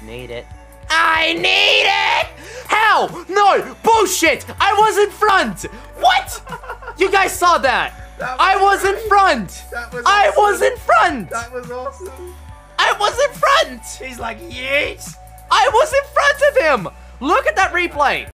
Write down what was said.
need it. I need it! How? No! Bullshit! I was in front! What? You guys saw that! I was in front! I was in front! That was awesome! I was in front! He's like, yeet! I was in front of him! Look at that replay!